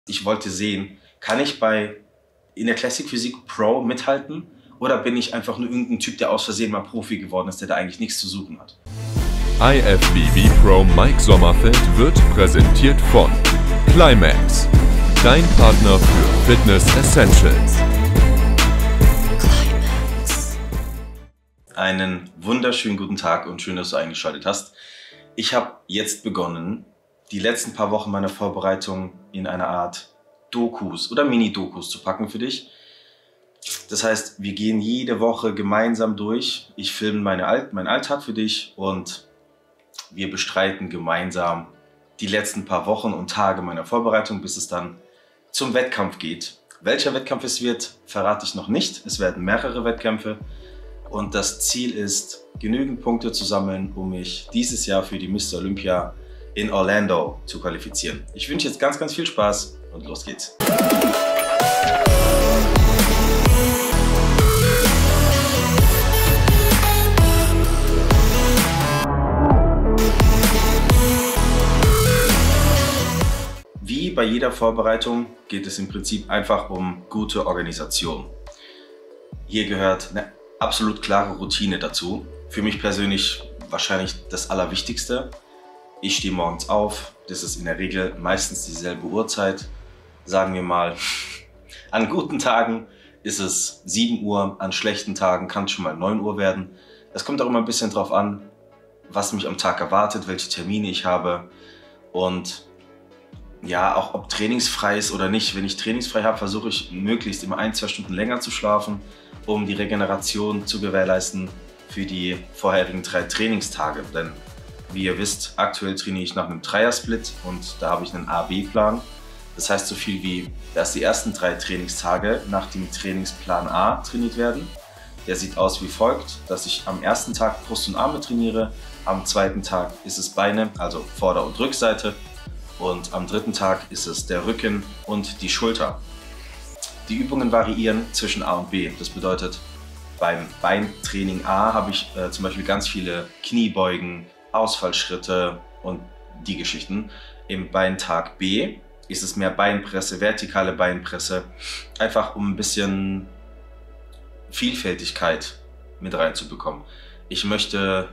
Ich wollte sehen, kann ich in der Classic Physik Pro mithalten oder bin ich einfach nur irgendein Typ, der aus Versehen mal Profi geworden ist, der da eigentlich nichts zu suchen hat. IFBB Pro Mike Sommerfeld wird präsentiert von Climax, dein Partner für Fitness Essentials. Einen wunderschönen guten Tag und schön, dass du eingeschaltet hast. Ich habe jetzt begonnen, die letzten paar Wochen meiner Vorbereitung in eine Art Dokus oder Mini-Dokus zu packen für dich. Das heißt, wir gehen jede Woche gemeinsam durch. Ich filme meinen Alltag für dich und wir bestreiten gemeinsam die letzten paar Wochen und Tage meiner Vorbereitung, bis es dann zum Wettkampf geht. Welcher Wettkampf es wird, verrate ich noch nicht. Es werden mehrere Wettkämpfe und das Ziel ist, genügend Punkte zu sammeln, um mich dieses Jahr für die Mr. Olympia in Orlando zu qualifizieren. Ich wünsche jetzt ganz, ganz viel Spaß und los geht's. Wie bei jeder Vorbereitung geht es im Prinzip einfach um gute Organisation. Hier gehört eine absolut klare Routine dazu. Für mich persönlich wahrscheinlich das Allerwichtigste. Ich stehe morgens auf, das ist in der Regel meistens dieselbe Uhrzeit. Sagen wir mal, an guten Tagen ist es 7 Uhr, an schlechten Tagen kann es schon mal 9 Uhr werden. Es kommt auch immer ein bisschen drauf an, was mich am Tag erwartet, welche Termine ich habe und ja, auch ob trainingsfrei ist oder nicht. Wenn ich trainingsfrei habe, versuche ich möglichst immer 1-2 Stunden länger zu schlafen, um die Regeneration zu gewährleisten für die vorherigen 3 Trainingstage. Denn wie ihr wisst, aktuell trainiere ich nach einem Dreier-Split und da habe ich einen A-B-Plan. Das heißt so viel wie, dass die ersten 3 Trainingstage nach dem Trainingsplan A trainiert werden. Der sieht aus wie folgt, dass ich am ersten Tag Brust und Arme trainiere, am zweiten Tag ist es Beine, also Vorder- und Rückseite und am dritten Tag ist es der Rücken und die Schulter. Die Übungen variieren zwischen A und B. Das bedeutet, beim Beintraining A habe ich zum Beispiel ganz viele Kniebeugen, Ausfallschritte und die Geschichten. Im Beintag B ist es mehr Beinpresse, vertikale Beinpresse, einfach um ein bisschen Vielfältigkeit mit reinzubekommen. Ich möchte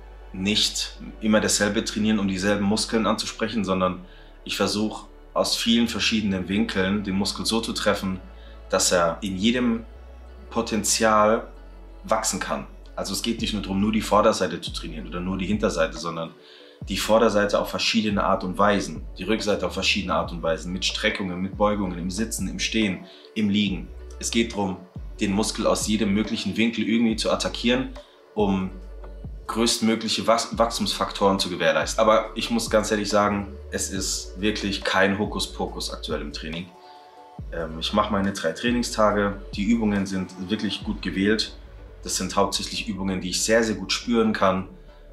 nicht immer dasselbe trainieren, um dieselben Muskeln anzusprechen, sondern ich versuche aus vielen verschiedenen Winkeln den Muskel so zu treffen, dass er in jedem Potenzial wachsen kann. Also es geht nicht nur darum, nur die Vorderseite zu trainieren oder nur die Hinterseite, sondern die Vorderseite auf verschiedene Art und Weisen, die Rückseite auf verschiedene Art und Weisen, mit Streckungen, mit Beugungen, im Sitzen, im Stehen, im Liegen. Es geht darum, den Muskel aus jedem möglichen Winkel irgendwie zu attackieren, um größtmögliche Wachstumsfaktoren zu gewährleisten. Aber ich muss ganz ehrlich sagen, es ist wirklich kein Hokuspokus aktuell im Training. Ich mache meine 3 Trainingstage, die Übungen sind wirklich gut gewählt. Das sind hauptsächlich Übungen, die ich sehr, sehr gut spüren kann.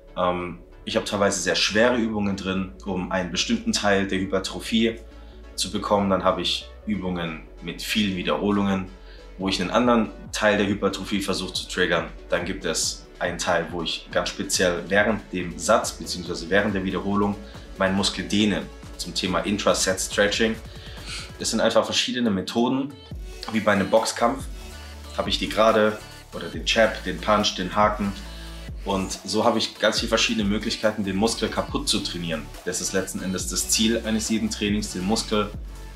Ich habe teilweise sehr schwere Übungen drin, um einen bestimmten Teil der Hypertrophie zu bekommen. Dann habe ich Übungen mit vielen Wiederholungen, wo ich einen anderen Teil der Hypertrophie versuche zu triggern. Dann gibt es einen Teil, wo ich ganz speziell während dem Satz bzw. während der Wiederholung meinen Muskel dehne, zum Thema Intra-Set Stretching. Das sind einfach verschiedene Methoden, wie bei einem Boxkampf habe ich die Gerade oder den Jab, den Punch, den Haken und so habe ich ganz viele verschiedene Möglichkeiten, den Muskel kaputt zu trainieren. Das ist letzten Endes das Ziel eines jeden Trainings, den Muskel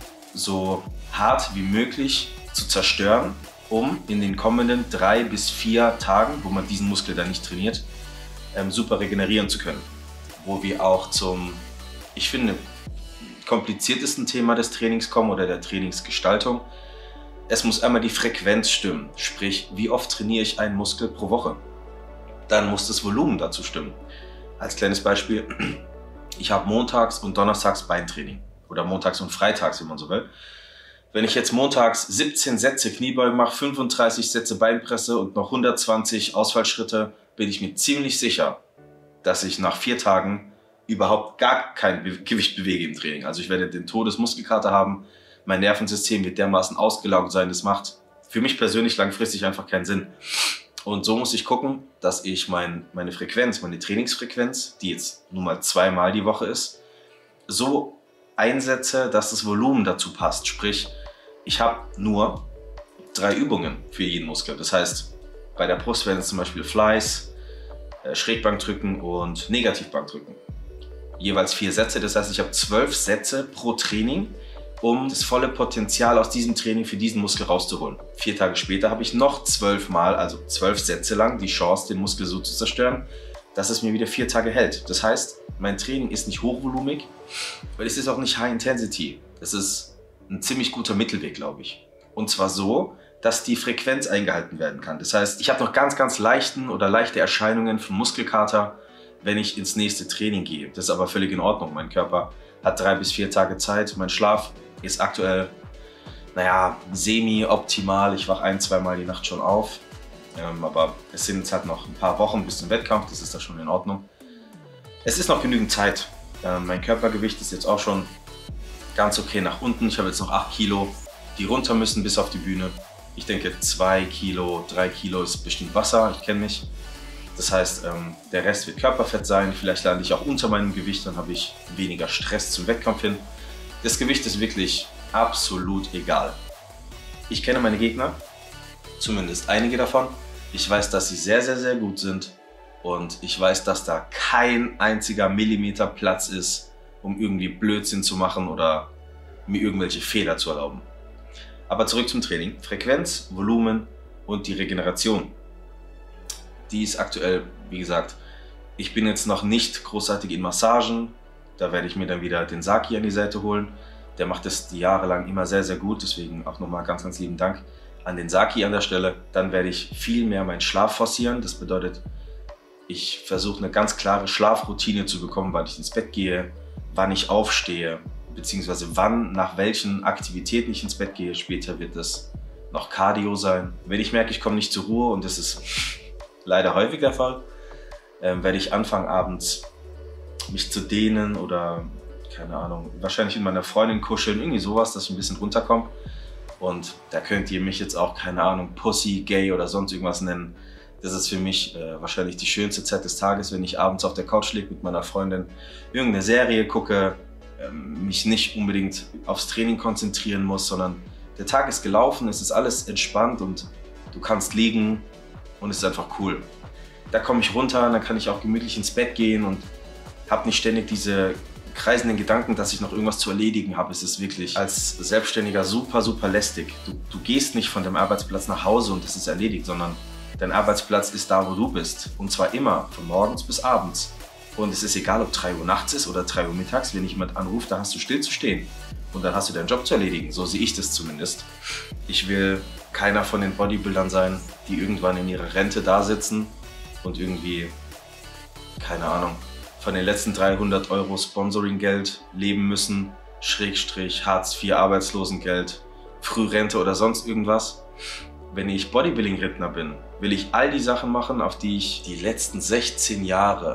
so hart wie möglich zu zerstören, um in den kommenden 3 bis 4 Tagen, wo man diesen Muskel dann nicht trainiert, super regenerieren zu können. Wo wir auch zum, ich finde, kompliziertesten Thema des Trainings kommen oder der Trainingsgestaltung. Es muss einmal die Frequenz stimmen, sprich, wie oft trainiere ich einen Muskel pro Woche. Dann muss das Volumen dazu stimmen. Als kleines Beispiel, ich habe montags und donnerstags Beintraining oder montags und freitags, wenn man so will. Wenn ich jetzt montags 17 Sätze Kniebeugen mache, 35 Sätze Beinpresse und noch 120 Ausfallschritte, bin ich mir ziemlich sicher, dass ich nach 4 Tagen überhaupt gar kein Gewicht bewege im Training. Also ich werde den Todesmuskelkater haben, mein Nervensystem wird dermaßen ausgelaugt sein, das macht für mich persönlich langfristig einfach keinen Sinn. Und so muss ich gucken, dass ich meine Frequenz, meine Trainingsfrequenz, die jetzt nun mal 2-mal die Woche ist, so einsetze, dass das Volumen dazu passt. Sprich, ich habe nur 3 Übungen für jeden Muskel. Das heißt, bei der Brust wären es zum Beispiel Flies, Schrägbankdrücken und Negativbankdrücken. Jeweils 4 Sätze, das heißt, ich habe 12 Sätze pro Training, um das volle Potenzial aus diesem Training für diesen Muskel rauszuholen. 4 Tage später habe ich noch 12 Mal, also 12 Sätze lang, die Chance, den Muskel so zu zerstören, dass es mir wieder 4 Tage hält. Das heißt, mein Training ist nicht hochvolumig, weil es ist auch nicht High Intensity. Es ist ein ziemlich guter Mittelweg, glaube ich. Und zwar so, dass die Frequenz eingehalten werden kann. Das heißt, ich habe noch ganz leichte Erscheinungen von Muskelkater, wenn ich ins nächste Training gehe. Das ist aber völlig in Ordnung. Mein Körper hat 3 bis 4 Tage Zeit. Mein Schlaf ist aktuell, naja, semi-optimal. Ich wache 1-2 Mal die Nacht schon auf. Aber es sind jetzt halt noch ein paar Wochen bis zum Wettkampf. Das ist da schon in Ordnung. Es ist noch genügend Zeit. Mein Körpergewicht ist jetzt auch schon ganz okay nach unten. Ich habe jetzt noch 8 Kilo, die runter müssen bis auf die Bühne. Ich denke 2 Kilo, 3 Kilo ist bestimmt Wasser. Ich kenne mich. Das heißt, der Rest wird Körperfett sein. Vielleicht lande ich auch unter meinem Gewicht, dann habe ich weniger Stress zum Wettkampf hin. Das Gewicht ist wirklich absolut egal. Ich kenne meine Gegner, zumindest einige davon. Ich weiß, dass sie sehr, sehr, sehr gut sind. Und ich weiß, dass da kein einziger Millimeter Platz ist, um irgendwie Blödsinn zu machen oder mir irgendwelche Fehler zu erlauben. Aber zurück zum Training. Frequenz, Volumen und die Regeneration. Die ist aktuell, wie gesagt, ich bin jetzt noch nicht großartig in Massagen. Da werde ich mir dann wieder den Saki an die Seite holen. Der macht das jahrelang immer sehr, sehr gut. Deswegen auch nochmal ganz, ganz lieben Dank an den Saki an der Stelle. Dann werde ich viel mehr meinen Schlaf forcieren. Das bedeutet, ich versuche eine ganz klare Schlafroutine zu bekommen, wann ich ins Bett gehe, wann ich aufstehe, beziehungsweise wann, nach welchen Aktivitäten ich ins Bett gehe. Später wird es noch Cardio sein. Wenn ich merke, ich komme nicht zur Ruhe, und das ist leider häufig der Fall, werde ich anfangen, abends mich zu dehnen oder, keine Ahnung, wahrscheinlich mit meiner Freundin kuscheln, irgendwie sowas, dass ich ein bisschen runterkomme. Und da könnt ihr mich jetzt auch, keine Ahnung, Pussy, Gay oder sonst irgendwas nennen. Das ist für mich wahrscheinlich die schönste Zeit des Tages, wenn ich abends auf der Couch liege mit meiner Freundin, irgendeine Serie gucke, mich nicht unbedingt aufs Training konzentrieren muss, sondern der Tag ist gelaufen, es ist alles entspannt und du kannst liegen und es ist einfach cool. Da komme ich runter, dann kann ich auch gemütlich ins Bett gehen und habe nicht ständig diese kreisenden Gedanken, dass ich noch irgendwas zu erledigen habe. Es ist wirklich als Selbstständiger super, super lästig. Du gehst nicht von deinem Arbeitsplatz nach Hause und es ist erledigt, sondern dein Arbeitsplatz ist da, wo du bist. Und zwar immer, von morgens bis abends. Und es ist egal, ob 3 Uhr nachts ist oder 3 Uhr mittags. Wenn dich jemand anruft, da hast du still zu stehen. Und dann hast du deinen Job zu erledigen. So sehe ich das zumindest. Ich will keiner von den Bodybuildern sein, die irgendwann in ihrer Rente da sitzen und irgendwie, keine Ahnung, von den letzten 300 € Sponsoring-Geld leben müssen, Schrägstrich, Hartz IV, Arbeitslosengeld, Frührente oder sonst irgendwas. Wenn ich Bodybuilding-Redner bin, will ich all die Sachen machen, auf die ich die letzten 16 Jahre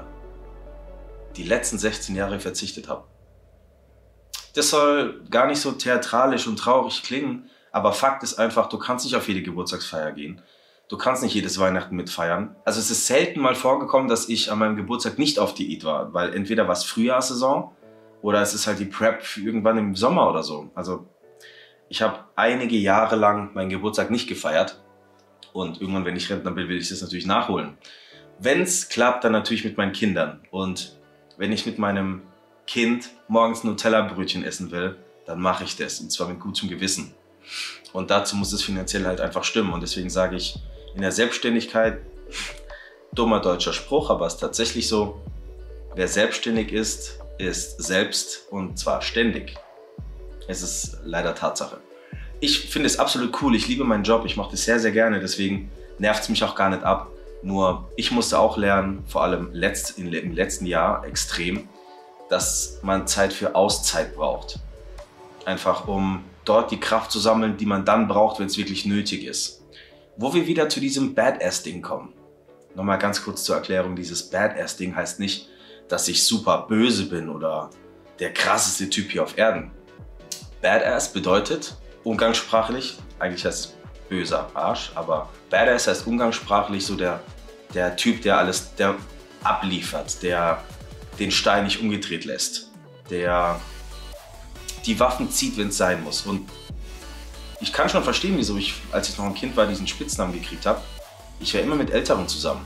verzichtet habe. Das soll gar nicht so theatralisch und traurig klingen, aber Fakt ist einfach, du kannst nicht auf jede Geburtstagsfeier gehen. Du kannst nicht jedes Weihnachten mitfeiern. Also es ist selten mal vorgekommen, dass ich an meinem Geburtstag nicht auf Diät war, weil entweder war es Frühjahrssaison oder es ist halt die Prep für irgendwann im Sommer oder so. Also ich habe einige Jahre lang meinen Geburtstag nicht gefeiert und irgendwann, wenn ich Rentner bin, will ich das natürlich nachholen. Wenn es klappt, dann natürlich mit meinen Kindern. Und wenn ich mit meinem Kind morgens Nutella-Brötchen essen will, dann mache ich das, und zwar mit gutem Gewissen. Und dazu muss es finanziell halt einfach stimmen, und deswegen sage ich, in der Selbstständigkeit, dummer deutscher Spruch, aber es ist tatsächlich so, wer selbstständig ist, ist selbst, und zwar ständig. Es ist leider Tatsache. Ich finde es absolut cool, ich liebe meinen Job, ich mache das sehr, sehr gerne, deswegen nervt es mich auch gar nicht ab. Nur ich musste auch lernen, vor allem im letzten Jahr extrem, dass man Zeit für Auszeit braucht. Einfach um dort die Kraft zu sammeln, die man dann braucht, wenn es wirklich nötig ist. Wo wir wieder zu diesem Badass-Ding kommen. Nochmal ganz kurz zur Erklärung, dieses Badass-Ding heißt nicht, dass ich super böse bin oder der krasseste Typ hier auf Erden. Badass bedeutet umgangssprachlich, eigentlich heißt es böser Arsch, aber Badass heißt umgangssprachlich so der Typ, der abliefert, der den Stein nicht umgedreht lässt, der die Waffen zieht, wenn es sein muss. Und ich kann schon verstehen, wieso ich, als ich noch ein Kind war, diesen Spitznamen gekriegt habe. Ich war immer mit Älteren zusammen.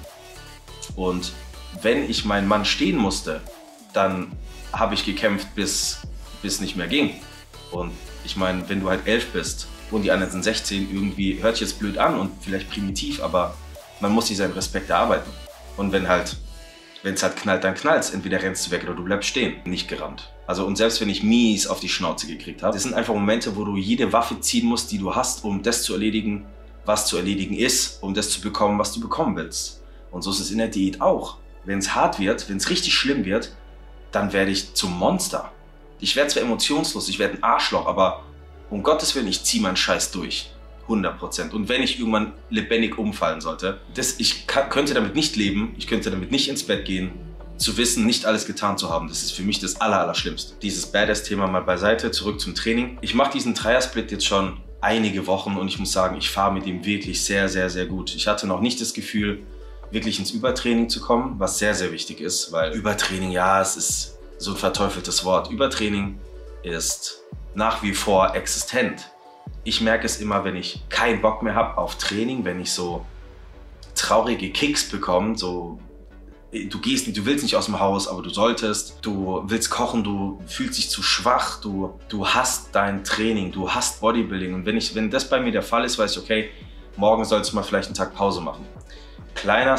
Und wenn ich meinen Mann stehen musste, dann habe ich gekämpft, bis nicht mehr ging. Und ich meine, wenn du halt 11 bist und die anderen sind 16, irgendwie hört sich jetzt blöd an und vielleicht primitiv, aber man muss sich seinen Respekt erarbeiten. Und wenn es halt knallt, dann knallt's. Entweder rennst du weg oder du bleibst stehen. Nicht gerannt. Also und selbst wenn ich mies auf die Schnauze gekriegt habe, das sind einfach Momente, wo du jede Waffe ziehen musst, die du hast, um das zu erledigen, was zu erledigen ist, um das zu bekommen, was du bekommen willst. Und so ist es in der Diät auch. Wenn es hart wird, wenn es richtig schlimm wird, dann werde ich zum Monster. Ich werde zwar emotionslos, ich werde ein Arschloch, aber um Gottes Willen, ich ziehe meinen Scheiß durch. 100%. Und wenn ich irgendwann lebendig umfallen sollte, ich könnte damit nicht leben, ich könnte damit nicht ins Bett gehen, zu wissen, nicht alles getan zu haben. Das ist für mich das Allerschlimmste. Dieses Badass-Thema mal beiseite, zurück zum Training. Ich mache diesen Dreiersplit jetzt schon einige Wochen und ich muss sagen, ich fahre mit ihm wirklich sehr, sehr, sehr gut. Ich hatte noch nicht das Gefühl, wirklich ins Übertraining zu kommen, was sehr, sehr wichtig ist, weil Übertraining, ja, es ist so ein verteufeltes Wort. Übertraining ist nach wie vor existent. Ich merke es immer, wenn ich keinen Bock mehr habe auf Training, wenn ich so traurige Kicks bekomme, so du willst nicht aus dem Haus, aber du solltest, du willst kochen, du fühlst dich zu schwach, du hasst dein Training, du hasst Bodybuilding. Und wenn das bei mir der Fall ist, weiß ich, okay, morgen sollst du mal vielleicht einen Tag Pause machen. Kleine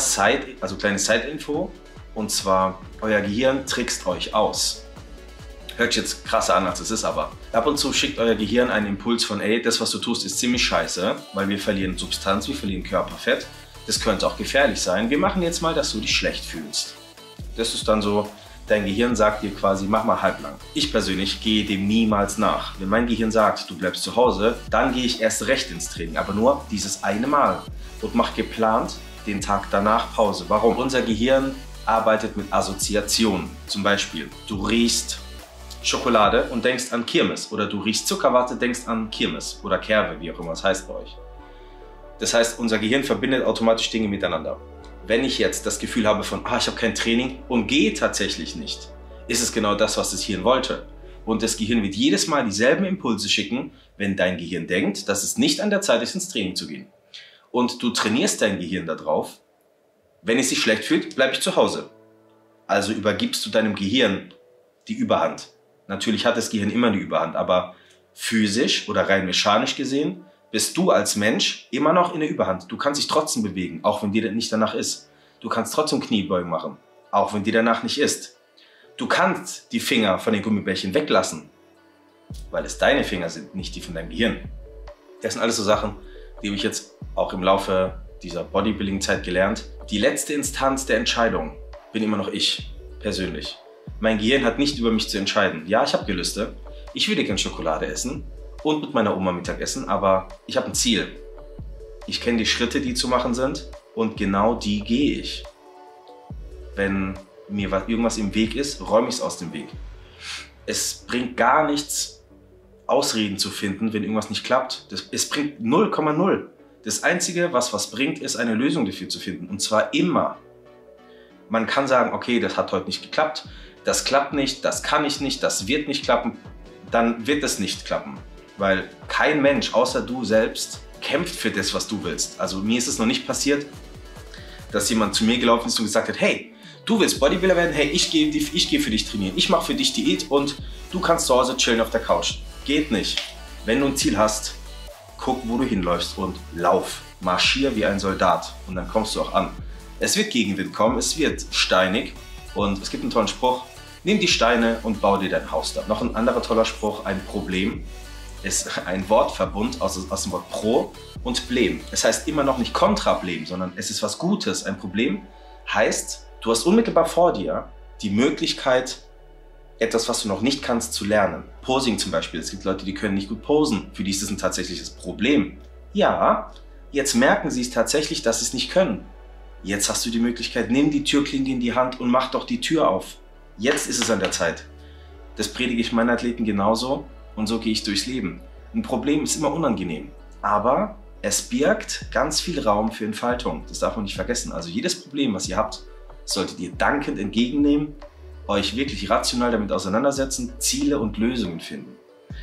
Side-Info, und zwar, euer Gehirn trickst euch aus. Hört sich jetzt krasser an, als es ist, aber ab und zu schickt euer Gehirn einen Impuls von, ey, das, was du tust, ist ziemlich scheiße, weil wir verlieren Substanz, wir verlieren Körperfett. Das könnte auch gefährlich sein. Wir machen jetzt mal, dass du dich schlecht fühlst. Das ist dann so, dein Gehirn sagt dir quasi, mach mal halblang. Ich persönlich gehe dem niemals nach. Wenn mein Gehirn sagt, du bleibst zu Hause, dann gehe ich erst recht ins Training, aber nur dieses eine Mal und mach geplant den Tag danach Pause. Warum? Unser Gehirn arbeitet mit Assoziationen. Zum Beispiel, du riechst Schokolade und denkst an Kirmes oder du riechst Zuckerwatte, denkst an Kirmes oder Kerbe, wie auch immer es heißt bei euch. Das heißt, unser Gehirn verbindet automatisch Dinge miteinander. Wenn ich jetzt das Gefühl habe von, ich habe kein Training und gehe tatsächlich nicht, ist es genau das, was das Hirn wollte. Und das Gehirn wird jedes Mal dieselben Impulse schicken, wenn dein Gehirn denkt, dass es nicht an der Zeit ist, ins Training zu gehen. Und du trainierst dein Gehirn darauf, wenn es sich schlecht fühlt, bleibe ich zu Hause. Also übergibst du deinem Gehirn die Überhand. Natürlich hat das Gehirn immer eine Überhand, aber physisch oder rein mechanisch gesehen bist du als Mensch immer noch in der Überhand. Du kannst dich trotzdem bewegen, auch wenn dir nicht danach ist. Du kannst trotzdem Kniebeugen machen, auch wenn dir danach nicht ist. Du kannst die Finger von den Gummibärchen weglassen, weil es deine Finger sind, nicht die von deinem Gehirn. Das sind alles so Sachen, die habe ich jetzt auch im Laufe dieser Bodybuilding-Zeit gelernt. Die letzte Instanz der Entscheidung bin immer noch ich, persönlich. Mein Gehirn hat nicht über mich zu entscheiden. Ja, ich habe Gelüste, ich würde gerne Schokolade essen und mit meiner Oma Mittag essen, aber ich habe ein Ziel. Ich kenne die Schritte, die zu machen sind und genau die gehe ich. Wenn mir irgendwas im Weg ist, räume ich es aus dem Weg. Es bringt gar nichts, Ausreden zu finden, wenn irgendwas nicht klappt. Es bringt 0,0. Das Einzige, was bringt, ist eine Lösung dafür zu finden. Und zwar immer. Man kann sagen, okay, das hat heute nicht geklappt, das klappt nicht, das kann ich nicht, das wird nicht klappen. Dann wird es nicht klappen. Weil kein Mensch, außer du selbst, kämpft für das, was du willst. Also mir ist es noch nicht passiert, dass jemand zu mir gelaufen ist und gesagt hat, hey, du willst Bodybuilder werden, hey, ich gehe für dich trainieren, ich mache für dich Diät und du kannst zu Hause chillen auf der Couch. Geht nicht. Wenn du ein Ziel hast, guck, wo du hinläufst und lauf. Marschier wie ein Soldat und dann kommst du auch an. Es wird Gegenwind kommen, es wird steinig und es gibt einen tollen Spruch, nimm die Steine und bau dir dein Haus da. Noch ein anderer toller Spruch, ein Problem ist ein Wortverbund aus dem Wort pro und blem. Es heißt immer noch nicht Kontrablem, sondern es ist was Gutes. Ein Problem heißt, du hast unmittelbar vor dir die Möglichkeit, etwas, was du noch nicht kannst, zu lernen. Posing zum Beispiel. Es gibt Leute, die können nicht gut posen. Für die ist es ein tatsächliches Problem. Ja, jetzt merken sie es tatsächlich, dass sie es nicht können. Jetzt hast du die Möglichkeit, nimm die Türklinke in die Hand und mach doch die Tür auf. Jetzt ist es an der Zeit. Das predige ich meinen Athleten genauso und so gehe ich durchs Leben. Ein Problem ist immer unangenehm, aber es birgt ganz viel Raum für Entfaltung. Das darf man nicht vergessen. Also jedes Problem, was ihr habt, solltet ihr dankend entgegennehmen, euch wirklich rational damit auseinandersetzen, Ziele und Lösungen finden.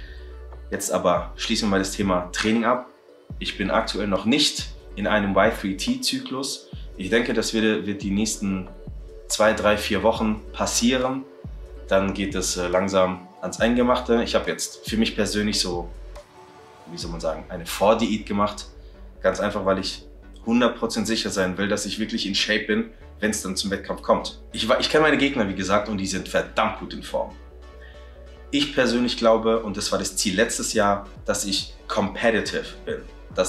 Jetzt aber schließen wir mal das Thema Training ab. Ich bin aktuell noch nicht in einem Y3T-Zyklus. Ich denke, das wird die nächsten 2, 3, 4 Wochen passieren. Dann geht es langsam ans Eingemachte. Ich habe jetzt für mich persönlich so, wie soll man sagen, eine Vordiät gemacht. Ganz einfach, weil ich 100% sicher sein will, dass ich wirklich in Shape bin, wenn es dann zum Wettkampf kommt. Ich kenne meine Gegner, wie gesagt, und die sind verdammt gut in Form. Ich persönlich glaube, und das war das Ziel letztes Jahr, dass ich competitive bin.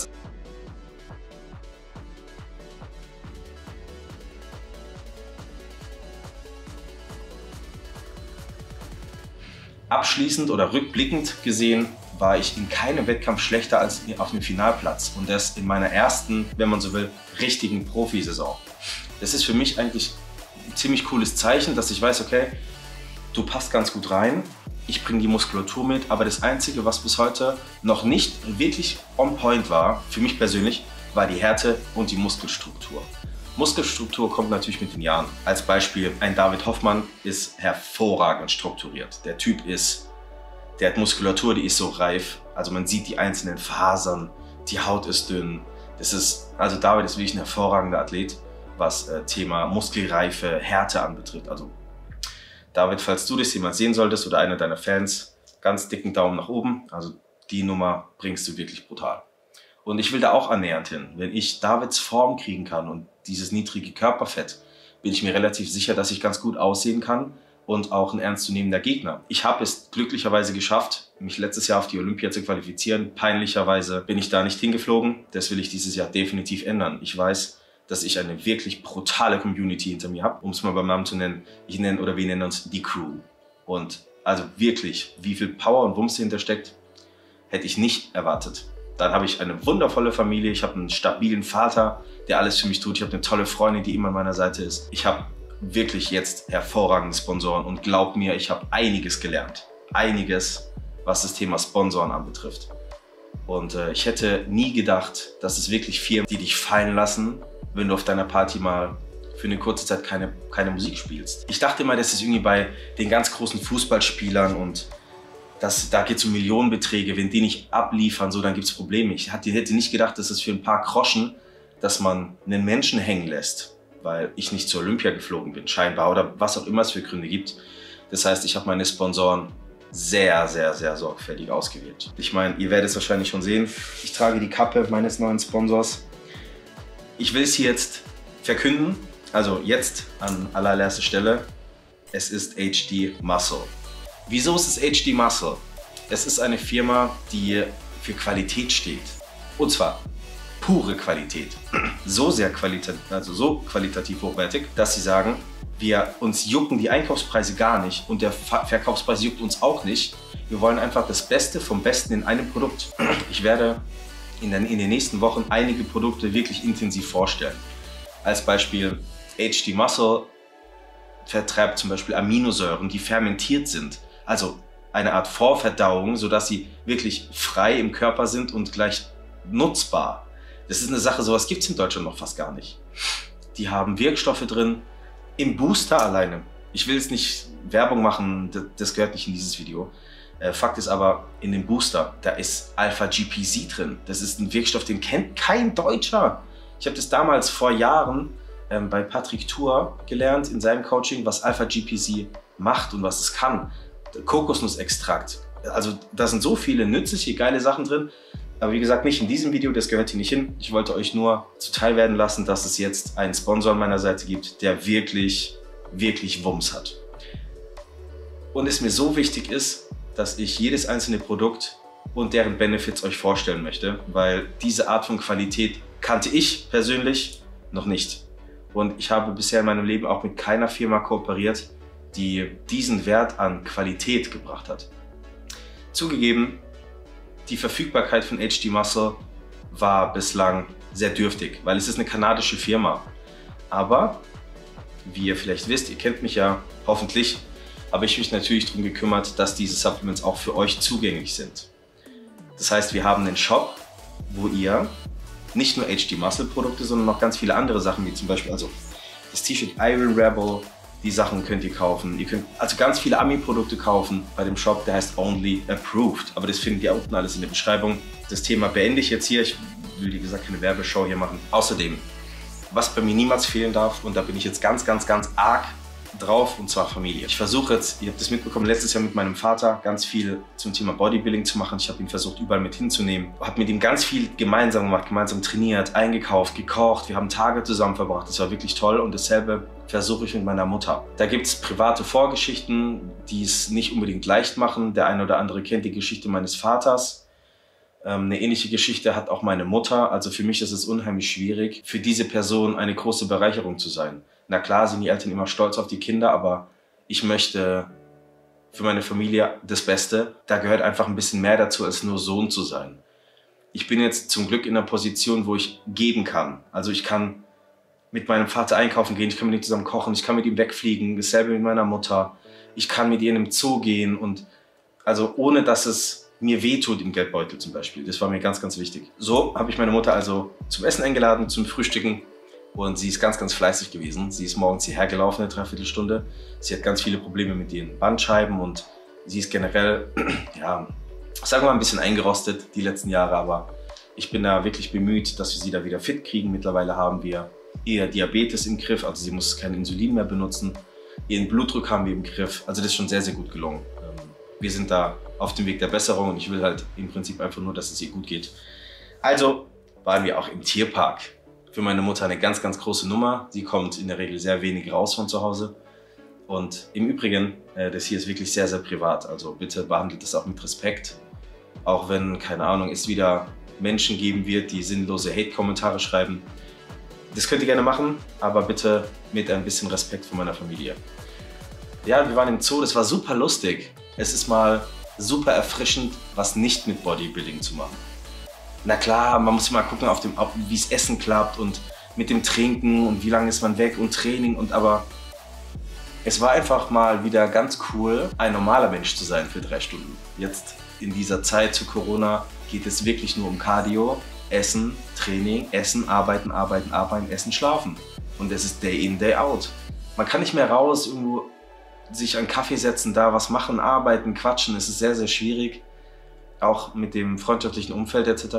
Abschließend oder rückblickend gesehen war ich in keinem Wettkampf schlechter als auf dem Finalplatz. Und das in meiner ersten, wenn man so will, richtigen Profisaison. Das ist für mich eigentlich ein ziemlich cooles Zeichen, dass ich weiß, okay, du passt ganz gut rein. Ich bringe die Muskulatur mit, aber das Einzige, was bis heute noch nicht wirklich on point war, für mich persönlich, war die Härte und die Muskelstruktur. Muskelstruktur kommt natürlich mit den Jahren. Als Beispiel, ein David Hoffmann ist hervorragend strukturiert. Der Typ der hat Muskulatur, die ist so reif. Also man sieht die einzelnen Fasern, die Haut ist dünn. Also David ist wirklich ein hervorragender Athlet, was Thema Muskelreife, Härte anbetrifft. Also David, falls du das jemals sehen solltest oder einer deiner Fans, ganz dicken Daumen nach oben. Also die Nummer bringst du wirklich brutal. Und ich will da auch annähernd hin. Wenn ich Davids Form kriegen kann und dieses niedrige Körperfett, bin ich mir relativ sicher, dass ich ganz gut aussehen kann und auch ein ernstzunehmender Gegner. Ich habe es glücklicherweise geschafft, mich letztes Jahr auf die Olympia zu qualifizieren. Peinlicherweise bin ich da nicht hingeflogen. Das will ich dieses Jahr definitiv ändern. Ich weiß, dass ich eine wirklich brutale Community hinter mir habe, um es mal beim Namen zu nennen. Wir nennen uns die Crew. Und also wirklich, wie viel Power und Wumms dahinter steckt, hätte ich nicht erwartet. Dann habe ich eine wundervolle Familie, ich habe einen stabilen Vater, der alles für mich tut. Ich habe eine tolle Freundin, die immer an meiner Seite ist. Ich habe wirklich jetzt hervorragende Sponsoren und glaub mir, ich habe einiges gelernt. Einiges, was das Thema Sponsoren anbetrifft. Und ich hätte nie gedacht, dass es wirklich Firmen, die dich fallen lassen, wenn du auf deiner Party mal für eine kurze Zeit keine Musik spielst. Ich dachte immer, das ist irgendwie bei den ganz großen Fußballspielern und da geht es um Millionenbeträge. Wenn die nicht abliefern, so, dann gibt es Probleme. Ich hätte nicht gedacht, dass es für ein paar Groschen, dass man einen Menschen hängen lässt, weil ich nicht zur Olympia geflogen bin, scheinbar, oder was auch immer es für Gründe gibt. Das heißt, ich habe meine Sponsoren sehr, sehr, sehr sorgfältig ausgewählt. Ich meine, ihr werdet es wahrscheinlich schon sehen, ich trage die Kappe meines neuen Sponsors. Ich will es hier jetzt verkünden, also jetzt an allererster Stelle, es ist HD Muscle. Wieso ist es HD Muscle? Es ist eine Firma, die für Qualität steht. Und zwar pure Qualität. So qualitativ hochwertig, dass sie sagen, uns jucken die Einkaufspreise gar nicht und der Verkaufspreis juckt uns auch nicht. Wir wollen einfach das Beste vom Besten in einem Produkt. Ich werde in den nächsten Wochen einige Produkte wirklich intensiv vorstellen. Als Beispiel HD Muscle vertreibt zum Beispiel Aminosäuren, die fermentiert sind. Also eine Art Vorverdauung, sodass sie wirklich frei im Körper sind und gleich nutzbar. Das ist eine Sache, sowas gibt es in Deutschland noch fast gar nicht. Die haben Wirkstoffe drin, im Booster alleine. Ich will jetzt nicht Werbung machen, das gehört nicht in dieses Video. Fakt ist aber, in dem Booster, da ist Alpha-GPC drin. Das ist ein Wirkstoff, den kennt kein Deutscher. Ich habe das damals vor Jahren bei Patrick Thur gelernt in seinem Coaching, was Alpha-GPC macht und was es kann. Kokosnussextrakt. Also da sind so viele nützliche, geile Sachen drin. Aber wie gesagt, nicht in diesem Video, das gehört hier nicht hin. Ich wollte euch nur zuteil werden lassen, dass es jetzt einen Sponsor an meiner Seite gibt, der wirklich, wirklich Wumms hat. Und es mir so wichtig ist, dass ich jedes einzelne Produkt und deren Benefits euch vorstellen möchte, weil diese Art von Qualität kannte ich persönlich noch nicht. Und ich habe bisher in meinem Leben auch mit keiner Firma kooperiert, die diesen Wert an Qualität gebracht hat. Zugegeben, die Verfügbarkeit von HD Muscle war bislang sehr dürftig, weil es ist eine kanadische Firma. Aber, wie ihr vielleicht wisst, ihr kennt mich ja hoffentlich, habe ich mich natürlich darum gekümmert, dass diese Supplements auch für euch zugänglich sind. Das heißt, wir haben einen Shop, wo ihr nicht nur HD Muscle Produkte, sondern noch ganz viele andere Sachen, wie zum Beispiel das T-Shirt Iron Rebel, Die Sachen könnt ihr kaufen. Ihr könnt also ganz viele Ami-Produkte kaufen bei dem Shop, der heißt Only Approved. Aber das findet ihr unten alles in der Beschreibung. Das Thema beende ich jetzt hier. Ich will, wie gesagt, keine Werbeshow hier machen. Außerdem, was bei mir niemals fehlen darf, und da bin ich jetzt ganz arg drauf, und zwar Familie. Ich versuche jetzt, ihr habt das mitbekommen, letztes Jahr mit meinem Vater ganz viel zum Thema Bodybuilding zu machen. Ich habe ihn versucht, überall mit hinzunehmen. Habe mit ihm ganz viel gemeinsam gemacht, gemeinsam trainiert, eingekauft, gekocht. Wir haben Tage zusammen verbracht. Das war wirklich toll, und dasselbe versuche ich mit meiner Mutter. Da gibt es private Vorgeschichten, die es nicht unbedingt leicht machen. Der eine oder andere kennt die Geschichte meines Vaters. Eine ähnliche Geschichte hat auch meine Mutter. Also für mich ist es unheimlich schwierig, für diese Person eine große Bereicherung zu sein. Na klar sind die Eltern immer stolz auf die Kinder, aber ich möchte für meine Familie das Beste. Da gehört einfach ein bisschen mehr dazu, als nur Sohn zu sein. Ich bin jetzt zum Glück in einer Position, wo ich geben kann. Also ich kann mit meinem Vater einkaufen gehen, ich kann mit ihm zusammen kochen, ich kann mit ihm wegfliegen, dasselbe mit meiner Mutter. Ich kann mit ihr in den Zoo gehen, und also ohne, dass es mir wehtut im Geldbeutel zum Beispiel. Das war mir ganz wichtig. So habe ich meine Mutter also zum Essen eingeladen, zum Frühstücken. Und sie ist ganz fleißig gewesen. Sie ist morgens hierher gelaufen, eine Dreiviertelstunde. Sie hat ganz viele Probleme mit ihren Bandscheiben, und sie ist generell, ja, sagen wir mal, ein bisschen eingerostet die letzten Jahre. Aber ich bin da wirklich bemüht, dass wir sie da wieder fit kriegen. Mittlerweile haben wir ihr Diabetes im Griff, also sie muss kein Insulin mehr benutzen. Ihren Blutdruck haben wir im Griff. Also das ist schon sehr gut gelungen. Wir sind da auf dem Weg der Besserung, und ich will halt im Prinzip einfach nur, dass es ihr gut geht. Also waren wir auch im Tierpark. Für meine Mutter eine ganz große Nummer. Sie kommt in der Regel sehr wenig raus von zu Hause. Und im Übrigen, das hier ist wirklich sehr privat. Also bitte behandelt das auch mit Respekt. Auch wenn, keine Ahnung, es wieder Menschen geben wird, die sinnlose Hate-Kommentare schreiben. Das könnt ihr gerne machen, aber bitte mit ein bisschen Respekt vor meiner Familie. Ja, wir waren im Zoo, das war super lustig. Es ist mal super erfrischend, was nicht mit Bodybuilding zu machen. Na klar, man muss mal gucken, wie es Essen klappt und mit dem Trinken und wie lange ist man weg und Training, aber es war einfach mal wieder ganz cool, ein normaler Mensch zu sein für 3 Stunden. Jetzt in dieser Zeit zu Corona geht es wirklich nur um Cardio, Essen, Training, Essen, Arbeiten, Essen, Schlafen. Und es ist Day in, Day out. Man kann nicht mehr raus, irgendwo sich an einen Kaffee setzen, da was machen, arbeiten, quatschen. Es ist sehr schwierig. Auch mit dem freundschaftlichen Umfeld etc.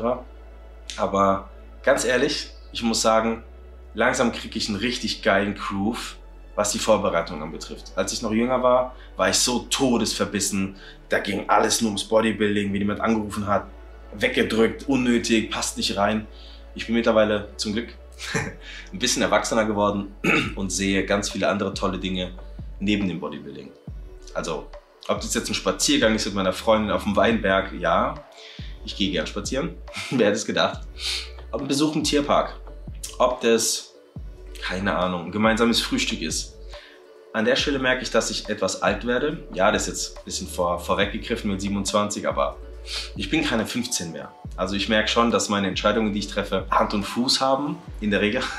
Aber ganz ehrlich, ich muss sagen, langsam kriege ich einen richtig geilen Groove, was die Vorbereitung anbetrifft. Als ich noch jünger war, war ich so todesverbissen. Da ging alles nur ums Bodybuilding, wenn jemand angerufen hat, weggedrückt, unnötig, passt nicht rein. Ich bin mittlerweile zum Glück ein bisschen erwachsener geworden und sehe ganz viele andere tolle Dinge neben dem Bodybuilding. Also, ob das jetzt ein Spaziergang ist mit meiner Freundin auf dem Weinberg, ja, ich gehe gern spazieren, wer hätte es gedacht. Ob ein Besuch im Tierpark, ob das, keine Ahnung, ein gemeinsames Frühstück ist. An der Stelle merke ich, dass ich etwas alt werde. Ja, das ist jetzt ein bisschen vorweggegriffen mit 27, aber ich bin keine 15 mehr. Also ich merke schon, dass meine Entscheidungen, die ich treffe, Hand und Fuß haben, in der Regel.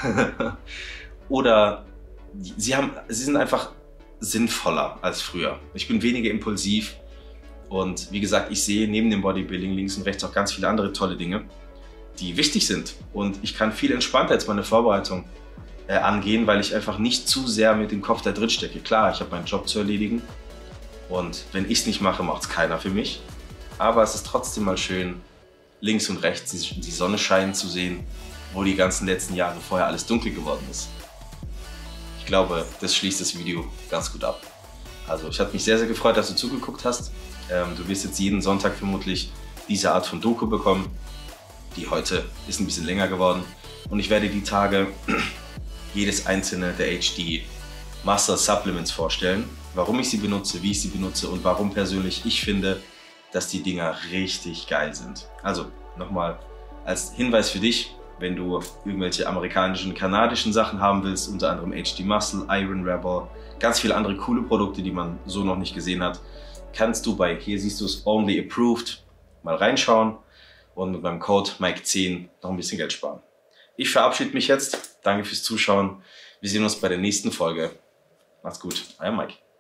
Oder sie sind einfach sinnvoller als früher. Ich bin weniger impulsiv und wie gesagt, ich sehe neben dem Bodybuilding links und rechts auch ganz viele andere tolle Dinge, die wichtig sind. Und ich kann viel entspannter jetzt meine Vorbereitung angehen, weil ich einfach nicht zu sehr mit dem Kopf da drin stecke. Klar, ich habe meinen Job zu erledigen und wenn ich es nicht mache, macht es keiner für mich. Aber es ist trotzdem mal schön, links und rechts die Sonne scheinen zu sehen, wo die ganzen letzten Jahre vorher alles dunkel geworden ist. Ich glaube, das schließt das Video ganz gut ab. Also ich habe mich sehr gefreut, dass du zugeguckt hast. Du wirst jetzt jeden Sonntag vermutlich diese Art von Doku bekommen. Die heute ist ein bisschen länger geworden. Und ich werde die Tage jedes einzelne der HD Muscle Supplements vorstellen. Warum ich sie benutze, wie ich sie benutze und warum persönlich ich finde, dass die Dinger richtig geil sind. Also nochmal als Hinweis für dich, wenn du irgendwelche amerikanischen, kanadischen Sachen haben willst, unter anderem HD Muscle, Iron Rebel, ganz viele andere coole Produkte, die man so noch nicht gesehen hat, kannst du hier siehst du es, Only Approved, mal reinschauen und mit meinem Code Mike10 noch ein bisschen Geld sparen. Ich verabschiede mich jetzt. Danke fürs Zuschauen. Wir sehen uns bei der nächsten Folge. Macht's gut. Euer Mike.